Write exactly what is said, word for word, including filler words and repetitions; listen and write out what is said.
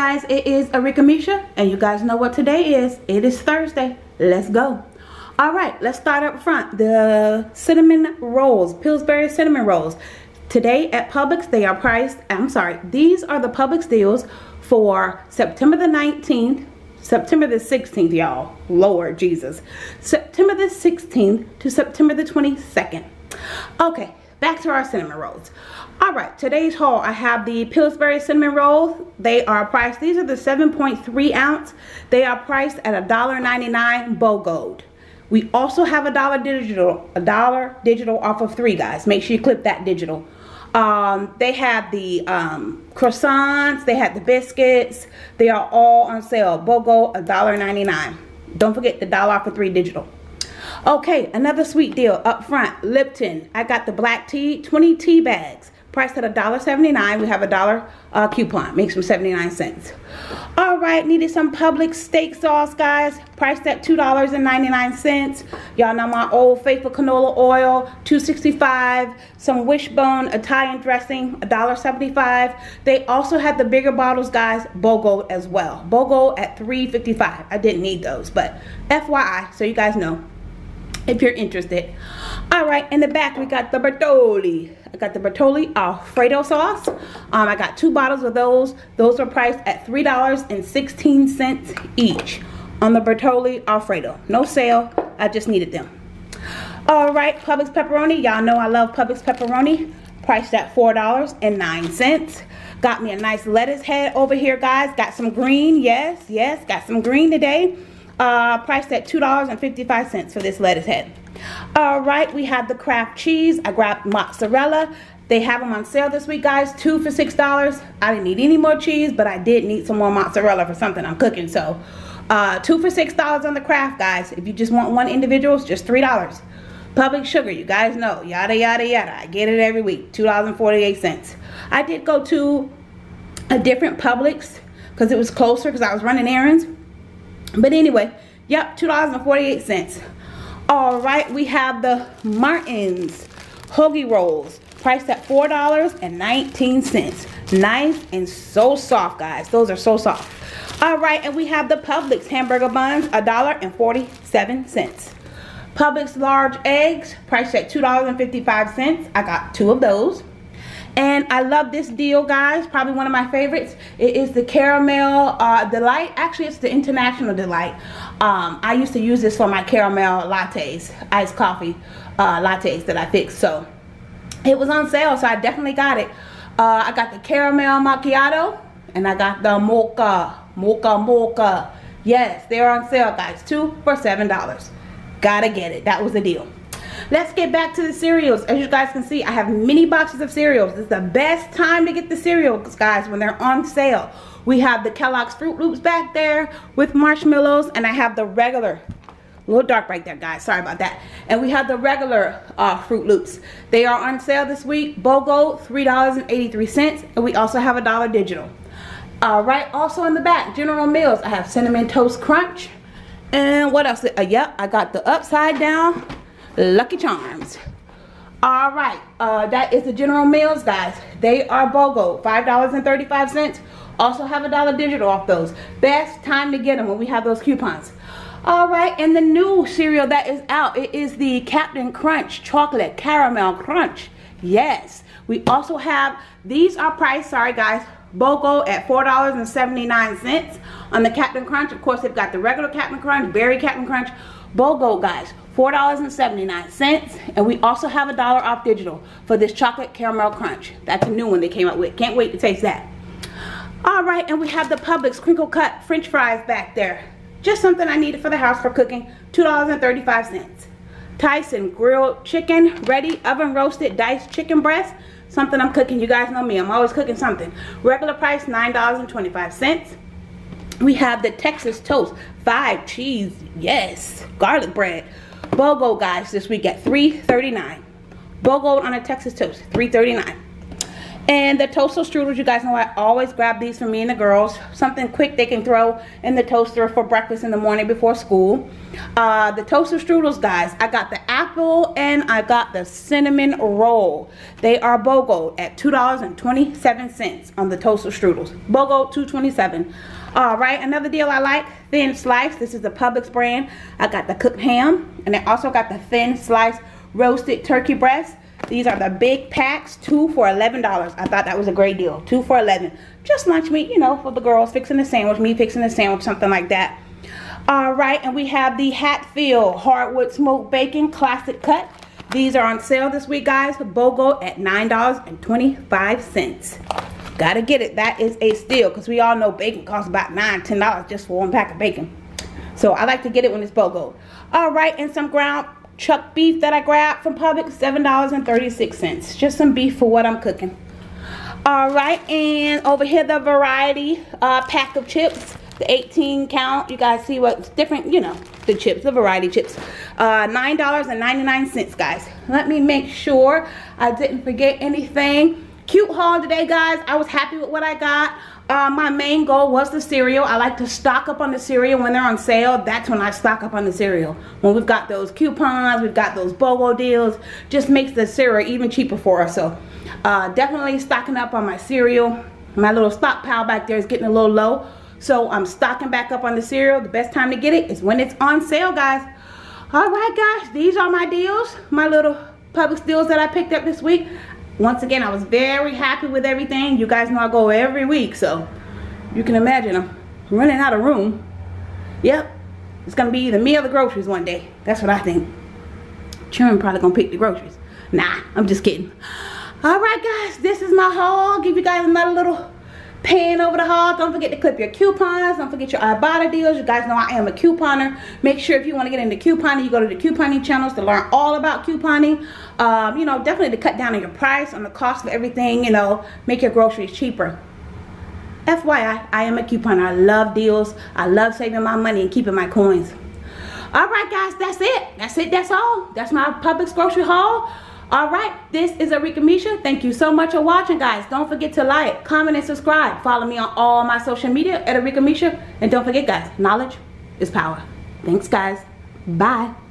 guys, it is Arika Misha, and you guys know what today is. It is Thursday. Let's go. All right, let's start up front. The cinnamon rolls, Pillsbury cinnamon rolls. Today at Publix, they are priced, I'm sorry, these are the Publix deals for September the nineteenth, September the sixteenth, y'all. Lord Jesus. September the sixteenth to September the twenty-second. Okay, back to our cinnamon rolls. All right, today's haul, I have the Pillsbury cinnamon rolls. They are priced, these are the seven point three ounce. They are priced at a dollar ninety-nine BOGOed. We also have a dollar digital, a dollar digital off of three, guys. Make sure you clip that digital. Um, they have the um, croissants, they have the biscuits. They are all on sale. BOGO, a dollar ninety-nine. Don't forget the dollar off of three digital. Okay, another sweet deal up front. Lipton. I got the black tea, twenty tea bags. Priced at a dollar seventy-nine. We have a dollar uh, coupon. Makes them seventy-nine cents. All right, needed some Publix steak sauce, guys. Priced at two dollars and ninety-nine cents. Y'all know my Old Faithful canola oil, two sixty-five. Some Wishbone Italian dressing, a dollar seventy-five. They also had the bigger bottles, guys, BOGO as well. BOGO at three fifty-five. I didn't need those, but F Y I, so you guys know if you're interested. All right, in the back we got the Bertolli. I got the Bertolli Alfredo sauce. Um, I got two bottles of those. Those are priced at three dollars and sixteen cents each on the Bertolli Alfredo. No sale, I just needed them. All right, Publix pepperoni. Y'all know I love Publix pepperoni. Priced at four dollars and nine cents. Got me a nice lettuce head over here, guys. Got some green, yes, yes, got some green today. Uh, priced at two dollars and fifty-five cents for this lettuce head. All right, we have the Kraft cheese. I grabbed mozzarella. They have them on sale this week, guys. Two for six dollars. I didn't need any more cheese, but I did need some more mozzarella for something I'm cooking. So, uh, two for six dollars on the Kraft, guys. If you just want one individual, it's just three dollars. Publix sugar, you guys know. Yada, yada, yada. I get it every week. two dollars and forty-eight cents. I did go to a different Publix because it was closer because I was running errands. But anyway, yep, two dollars and forty-eight cents. All right, we have the Martin's hoagie rolls, priced at four dollars and nineteen cents. Nice and so soft, guys. Those are so soft. All right, and we have the Publix hamburger buns, a dollar and forty-seven cents. Publix large eggs, priced at two dollars and fifty-five cents. I got two of those. And I love this deal, guys. Probably one of my favorites. It is the Caramel uh, Delight. Actually, it's the International Delight. Um, I used to use this for my caramel lattes, iced coffee uh, lattes that I fixed. So it was on sale, so I definitely got it. Uh, I got the caramel macchiato, and I got the mocha, mocha, mocha. Yes, they're on sale, guys. Two for seven dollars. Gotta get it. That was the deal. Let's get back to the cereals. As you guys can see, I have many boxes of cereals. This is the best time to get the cereals, guys, when they're on sale. We have the Kellogg's Fruit Loops back there with marshmallows, and I have the regular, a little dark right there, guys, sorry about that. And we have the regular uh, Fruit Loops. They are on sale this week. BOGO, three dollars and eighty-three cents, and we also have a dollar digital. All right, also in the back, General Mills, I have Cinnamon Toast Crunch. And what else? Uh, yep, I got the upside down Lucky Charms. All right, uh, that is the General Mills, guys. They are BOGO, five dollars and thirty-five cents. Also have a dollar digital off those. Best time to get them when we have those coupons. All right, and the new cereal that is out, it is the Captain Crunch Chocolate Caramel Crunch. Yes, we also have, these are priced, sorry guys, BOGO at four dollars and seventy-nine cents on the Captain Crunch. Of course, they've got the regular Captain Crunch, Berry Captain Crunch. BOGO, guys, four dollars and seventy-nine cents. And we also have a dollar off digital for this chocolate caramel crunch. That's a new one they came up with. Can't wait to taste that. All right, and we have the Publix crinkle cut French fries back there. Just something I needed for the house for cooking. two dollars and thirty-five cents. Tyson grilled chicken, ready oven roasted diced chicken breast. Something I'm cooking. You guys know me. I'm always cooking something. Regular price, nine dollars and twenty-five cents. We have the Texas Toast five cheese, yes, garlic bread. BOGO, guys, this week at three thirty-nine. BOGO on a Texas Toast, three thirty-nine. And the toaster strudels, you guys know I always grab these for me and the girls. Something quick they can throw in the toaster for breakfast in the morning before school. Uh, the toaster strudels, guys, I got the apple and I got the cinnamon roll. They are BOGO at two dollars and twenty-seven cents on the toaster strudels. BOGO two twenty-seven. All right, another deal I like, thin slice. This is the Publix brand. I got the cooked ham, and I also got the thin slice roasted turkey breast. These are the big packs, two for eleven dollars. I thought that was a great deal. Two for eleven. Just lunch meat, you know, for the girls fixing a sandwich, me fixing a sandwich, something like that. All right, and we have the Hatfield hardwood smoked bacon classic cut. These are on sale this week, guys. BOGO at nine dollars and twenty-five cents. Gotta get it. That is a steal, because we all know bacon costs about nine, ten dollars just for one pack of bacon. So I like to get it when it's BOGO. All right, and some ground chuck beef that I grabbed from Publix, seven dollars and thirty-six cents. Just some beef for what I'm cooking. All right, and over here the variety uh, pack of chips, the eighteen count. You guys see what's different, you know, the chips, the variety chips. Uh, nine dollars and ninety-nine cents, guys. Let me make sure I didn't forget anything. Cute haul today, guys. I was happy with what I got. Uh, my main goal was the cereal. I like to stock up on the cereal when they're on sale. That's when I stock up on the cereal. When we've got those coupons, we've got those BOGO deals, just makes the cereal even cheaper for us. So uh, definitely stocking up on my cereal. My little stockpile back there is getting a little low. So I'm stocking back up on the cereal. The best time to get it is when it's on sale, guys. All right, guys. These are my deals. My little Publix deals that I picked up this week. Once again, I was very happy with everything. You guys know I go every week, so you can imagine I'm running out of room. Yep, it's gonna be either me or the groceries one day. That's what I think. Children probably gonna pick the groceries. Nah, I'm just kidding. All right, guys, this is my haul. I'll give you guys another little pan over the haul. Don't forget to clip your coupons. Don't forget your Ibotta deals. You guys know I am a couponer. Make sure if you want to get into couponing, you go to the couponing channels to learn all about couponing. Um, you know, definitely to cut down on your price, on the cost of everything, you know, make your groceries cheaper. F Y I, I am a couponer. I love deals. I love saving my money and keeping my coins. All right, guys, that's it. That's it. That's all. That's my Publix grocery haul. All right, this is Arika Misha. Thank you so much for watching, guys. Don't forget to like, comment, and subscribe. Follow me on all my social media at Arika Misha. And don't forget, guys, knowledge is power. Thanks, guys. Bye.